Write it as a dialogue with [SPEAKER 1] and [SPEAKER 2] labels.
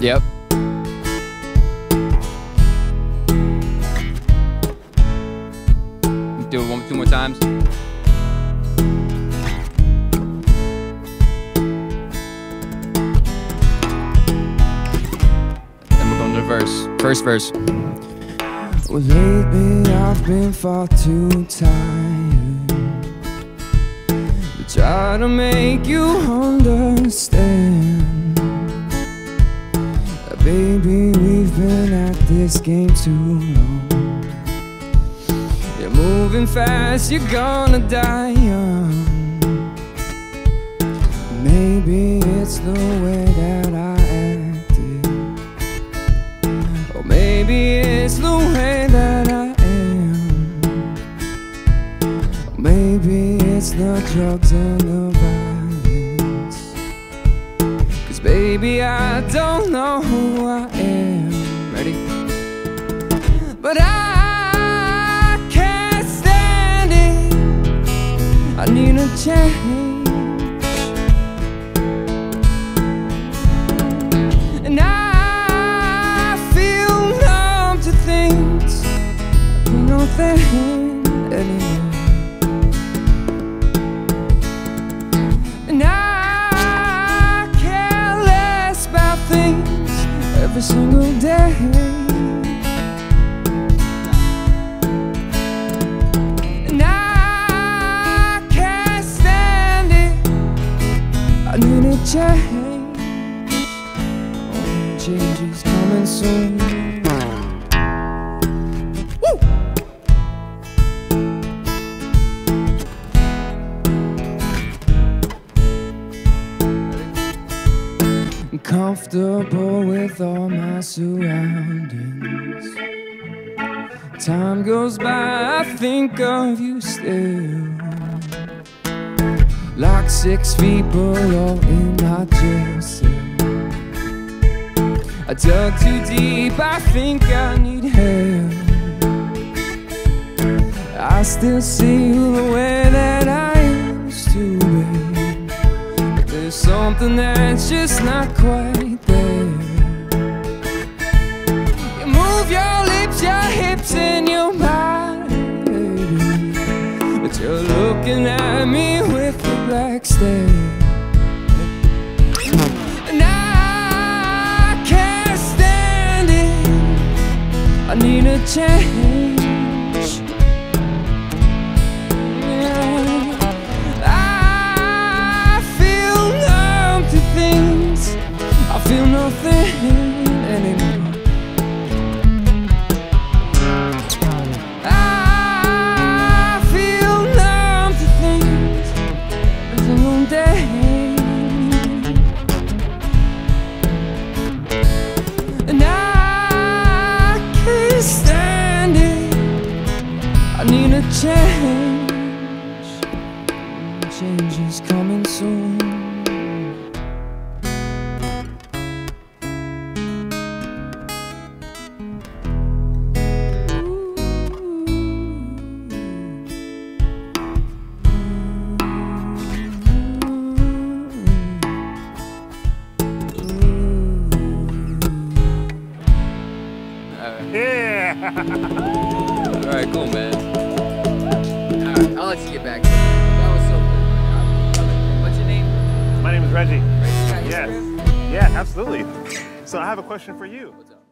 [SPEAKER 1] Yep. Do it 2 more times. Then we're going to the verse. First verse.
[SPEAKER 2] Well, lately I've been far too tired to try to make you understand. Baby, we've been at this game too long. You're moving fast, you're gonna die young. Maybe it's the way that I acted, or maybe it's the way that I am, or maybe it's the drugs and the violence. 'Cause baby, I don't know who I am. Ready? But I can't stand it, I need a change. And I feel numb to things, I feel nothing anymore. And I care less about things every single day. And I can't stand it, I need a change. Change is coming soon. Woo! I'm comfortable with all my surroundings. Time goes by, I think of you still. Like 6 feet below in my jail cell. I dug too deep, I think I need help. I still see you the way that I used to be, but there's something that's just not quite there. You move your lips, your hips and your body, but you're looking at me with a black stare. I need a change. Yeah. I feel numb to things, I feel nothing anymore. I feel numb to things every single day. And stand it, I need a change. Change is coming soon.
[SPEAKER 3] Yeah!
[SPEAKER 1] Alright, cool, man. Alright, I'll let you get back to it. That was so good. What's your name?
[SPEAKER 3] My name is Reggie.
[SPEAKER 1] Reggie, got
[SPEAKER 3] Yes.
[SPEAKER 1] Instagram?
[SPEAKER 3] Yeah, absolutely. So I have a question for you.
[SPEAKER 1] What's up?